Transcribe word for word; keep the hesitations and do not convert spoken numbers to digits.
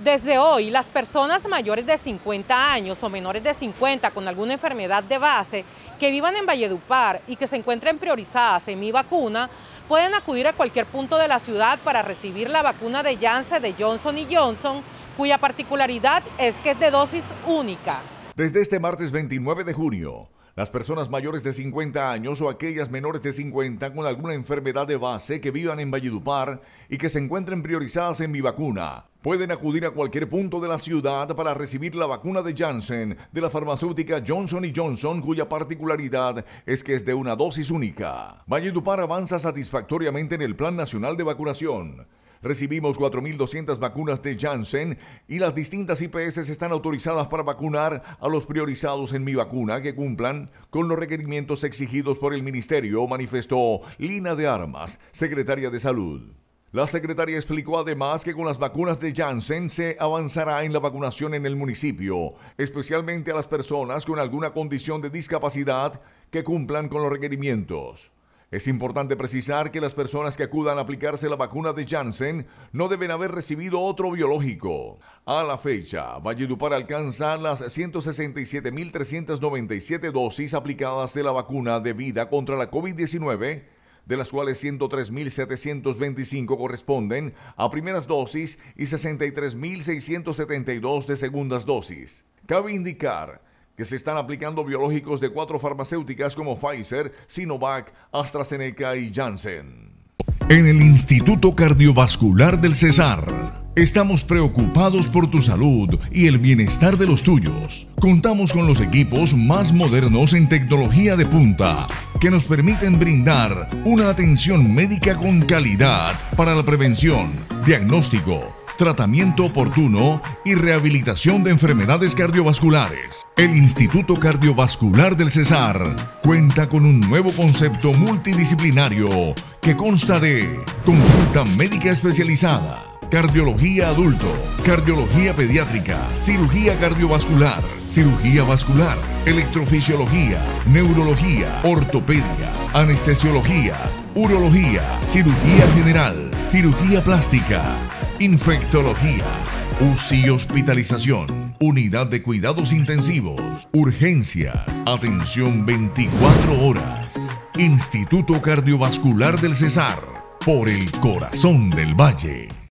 Desde hoy, las personas mayores de cincuenta años o menores de cincuenta con alguna enfermedad de base que vivan en Valledupar y que se encuentren priorizadas en Mi Vacuna pueden acudir a cualquier punto de la ciudad para recibir la vacuna de Janssen de Johnson y Johnson, cuya particularidad es que es de dosis única. Desde este martes veintinueve de junio, las personas mayores de cincuenta años o aquellas menores de cincuenta con alguna enfermedad de base que vivan en Valledupar y que se encuentren priorizadas en Mi Vacuna pueden acudir a cualquier punto de la ciudad para recibir la vacuna de Janssen de la farmacéutica Johnson y Johnson, cuya particularidad es que es de una dosis única. Valledupar avanza satisfactoriamente en el Plan Nacional de Vacunación. Recibimos cuatro mil doscientas vacunas de Janssen y las distintas I P S están autorizadas para vacunar a los priorizados en Mi Vacuna que cumplan con los requerimientos exigidos por el Ministerio, manifestó Lina de Armas, secretaria de Salud. La secretaria explicó además que con las vacunas de Janssen se avanzará en la vacunación en el municipio, especialmente a las personas con alguna condición de discapacidad que cumplan con los requerimientos. Es importante precisar que las personas que acudan a aplicarse la vacuna de Janssen no deben haber recibido otro biológico. A la fecha, Valledupar alcanza las ciento sesenta y siete mil trescientas noventa y siete dosis aplicadas de la vacuna de vida contra la COVID diecinueve, de las cuales ciento tres mil setecientos veinticinco corresponden a primeras dosis y sesenta y tres mil seiscientos setenta y dos de segundas dosis. Cabe indicar que se están aplicando biológicos de cuatro farmacéuticas como Pfizer, Sinovac, AstraZeneca y Janssen. En el Instituto Cardiovascular del Cesar, estamos preocupados por tu salud y el bienestar de los tuyos. Contamos con los equipos más modernos en tecnología de punta que nos permiten brindar una atención médica con calidad para la prevención, diagnóstico, tratamiento oportuno y rehabilitación de enfermedades cardiovasculares. El Instituto Cardiovascular del Cesar cuenta con un nuevo concepto multidisciplinario que consta de consulta médica especializada, cardiología adulto, cardiología pediátrica, cirugía cardiovascular, cirugía vascular, electrofisiología, neurología, ortopedia, anestesiología, urología, cirugía general, cirugía plástica, infectología, U C I y hospitalización, unidad de cuidados intensivos, urgencias, atención veinticuatro horas. Instituto Cardiovascular del Cesar, por el corazón del Valle.